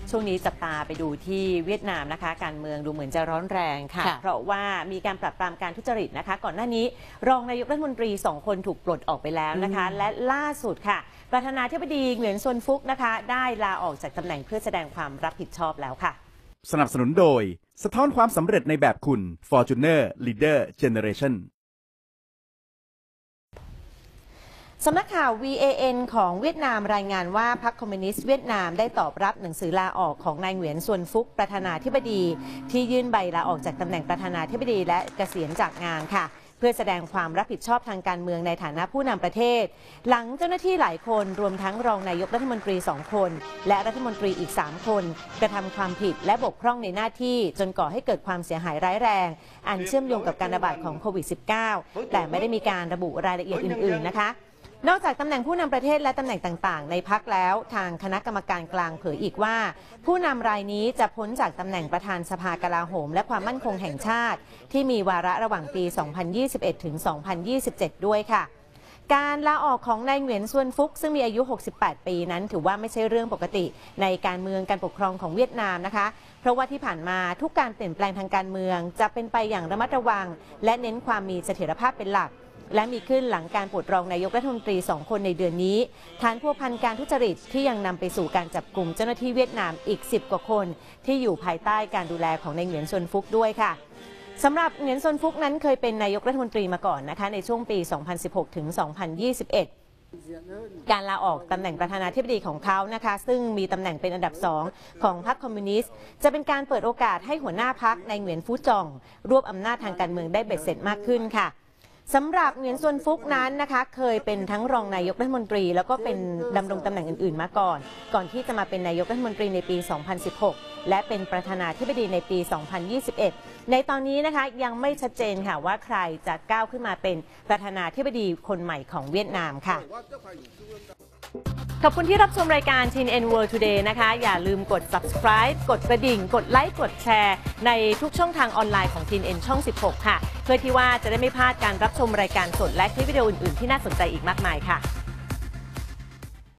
ช่วงนี้จับตาไปดูที่เวียดนามนะคะการเมืองดูเหมือนจะร้อนแรงค่ะเพราะว่ามีการปราบปรามการทุจริตนะคะก่อนหน้านี้รองนายกรัฐมนตรี2 คนถูกปลดออกไปแล้วนะคะและล่าสุดค่ะประธานาธิบดีเหงียนซวนฟุกนะคะได้ลาออกจากตำแหน่งเพื่อแสดงความรับผิดชอบแล้วค่ะสนับสนุนโดยสะท้อนความสำเร็จในแบบคุณ Fortuner Leader Generation สำนักข่าว VAN ของเวียดนามรายงานว่าพรรคคอมมิวนิสต์เวียดนามได้ตอบรับหนังสือลาออกของนายเหงียนซวนฟุกประธานาธิบดีที่ยื่นใบลาออกจากตำแหน่งประธานาธิบดีและเกษียณจากงานค่ะเพื่อแสดงความรับผิดชอบทางการเมืองในฐานะผู้นำประเทศหลังเจ้าหน้าที่หลายคนรวมทั้งรองนายกรัฐมนตรี2 คนและรัฐมนตรีอีก3 คนกระทำความผิดและบกพร่องในหน้าที่จนก่อให้เกิดความเสียหายร้ายแรงอันเชื่อมโยงกับการระบาดของโควิด -19 แต่ไม่ได้มีการระบุรายละเอียดอื่นๆนะคะนอกจากตำแหน่งผู้นำประเทศและตำแหน่งต่างๆในพรรคแล้วทางคณะกรรมการกลางเผยอีกว่าผู้นำรายนี้จะพ้นจากตำแหน่งประธานสภากลาโหมและความมั่นคงแห่งชาติที่มีวาระระหว่างปี 2021 ถึง 2027 ด้วยค่ะการลาออกของนายเหงียนซวนฟุกซึ่งมีอายุ 68 ปีนั้นถือว่าไม่ใช่เรื่องปกติในการเมืองการปกครองของเวียดนามนะคะเพราะว่าที่ผ่านมาทุกการเปลี่ยนแปลงทางการเมืองจะเป็นไปอย่างระมัดระวังและเน้นความมีเสถียรภาพเป็นหลักและมีขึ้นหลังการปลดรองนายกรัฐมนตรี2 คนในเดือนนี้ฐานพัวพันการทุจริตที่ยังนำไปสู่การจับกลุ่มเจ้าหน้าที่เวียดนามอีก10 กว่าคนที่อยู่ภายใต้การดูแลของนายเหงียนซวนฟุกด้วยค่ะสำหรับเหงียนซวนฟุกนั้นเคยเป็นนายกรัฐมนตรีมาก่อนนะคะในช่วงปี 2016 ถึง 2021 การลาออกตำแหน่งประธานาธิบดีของเขานะคะซึ่งมีตำแหน่งเป็นอันดับ2ของพรรคคอมมิวนิสต์จะเป็นการเปิดโอกาสให้หัวหน้าพรรคนายเหงียนฟู่จองรวบอำนาจทางการเมืองได้เบ็ดเสร็จมากขึ้นค่ะสำหรับเหงียนซวนฟุกนั้นนะคะเคยเป็นทั้งรองนายกรัฐมนตรีแล้วก็เป็นดำรงตำแหน่งอื่นๆมาก่อนที่จะมาเป็นนายกรัฐมนตรีในปี 2016 และเป็นประธานาธิบดีในปี 2021 ในตอนนี้นะคะยังไม่ชัดเจนค่ะว่าใครจะก้าวขึ้นมาเป็นประธานาธิบดีคนใหม่ของเวียดนามค่ะขอบคุณที่รับชมรายการ TNN World Today นะคะอย่าลืมกด subscribe กดกระดิ่งกดไลค์กดแชร์ในทุกช่องทางออนไลน์ของ TNN ช่อง 16 ค่ะเพื่อที่ว่าจะได้ไม่พลาดการรับชมรายการสดและคลิปวิดีโออื่นๆที่น่าสนใจอีกมากมายค่ะ